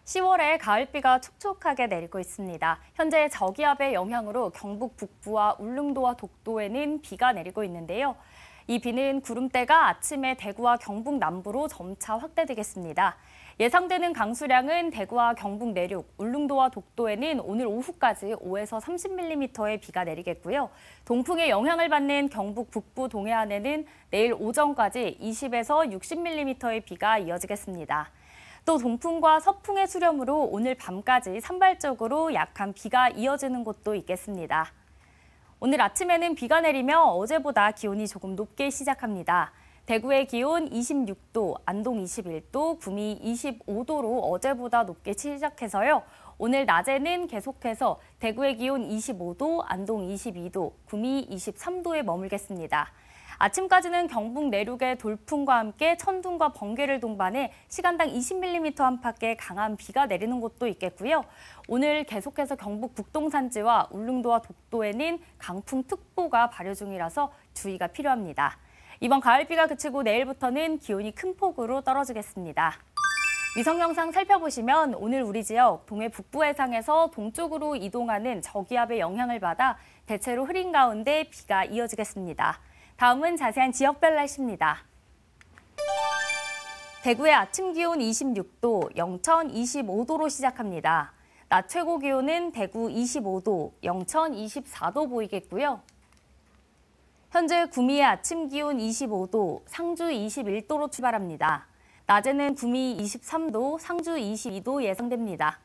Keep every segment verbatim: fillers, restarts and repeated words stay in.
시월에 가을비가 촉촉하게 내리고 있습니다. 현재 저기압의 영향으로 경북 북부와 울릉도와 독도에는 비가 내리고 있는데요. 이 비는 구름대가 아침에 대구와 경북 남부로 점차 확대되겠습니다. 예상되는 강수량은 대구와 경북 내륙, 울릉도와 독도에는 오늘 오후까지 오에서 삼십 밀리미터의 비가 내리겠고요. 동풍의 영향을 받는 경북 북부 동해안에는 내일 오전까지 이십에서 육십 밀리미터의 비가 이어지겠습니다. 또 동풍과 서풍의 수렴으로 오늘 밤까지 산발적으로 약한 비가 이어지는 곳도 있겠습니다. 오늘 아침에는 비가 내리며 어제보다 기온이 조금 높게 시작합니다. 대구의 기온 이십육 도, 안동 이십일 도, 구미 이십오 도로 어제보다 높게 시작해서요. 오늘 낮에는 계속해서 대구의 기온 이십오 도, 안동 이십이 도, 구미 이십삼 도에 머물겠습니다. 아침까지는 경북 내륙의 돌풍과 함께 천둥과 번개를 동반해 시간당 이십 밀리미터 안팎의 강한 비가 내리는 곳도 있겠고요. 오늘 계속해서 경북 북동산지와 울릉도와 독도에는 강풍특보가 발효 중이라서 주의가 필요합니다. 이번 가을비가 그치고 내일부터는 기온이 큰 폭으로 떨어지겠습니다. 위성 영상 살펴보시면 오늘 우리 지역 동해 북부 해상에서 동쪽으로 이동하는 저기압의 영향을 받아 대체로 흐린 가운데 비가 이어지겠습니다. 다음은 자세한 지역별 날씨입니다. 대구의 아침 기온 이십육 도, 영천 이십오 도로 시작합니다. 낮 최고 기온은 대구 이십오 도, 영천 이십사 도 보이겠고요. 현재 구미의 아침 기온 이십오 도, 상주 이십일 도로 출발합니다. 낮에는 구미 이십삼 도, 상주 이십이 도 예상됩니다.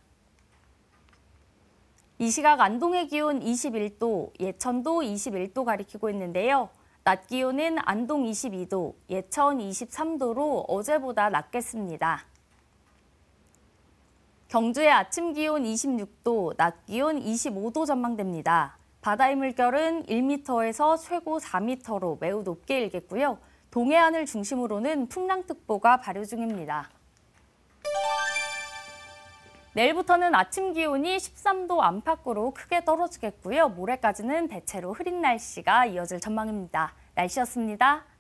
이 시각 안동의 기온 이십일 도, 예천도 이십일 도 가리키고 있는데요. 낮 기온은 안동 이십이 도, 예천 이십삼 도로 어제보다 낮겠습니다. 경주의 아침 기온 이십육 도, 낮 기온 이십오 도 전망됩니다. 바다의 물결은 일 미터에서 최고 사 미터로 매우 높게 일겠고요. 동해안을 중심으로는 풍랑특보가 발효 중입니다. 내일부터는 아침 기온이 십삼 도 안팎으로 크게 떨어지겠고요. 모레까지는 대체로 흐린 날씨가 이어질 전망입니다. 날씨였습니다.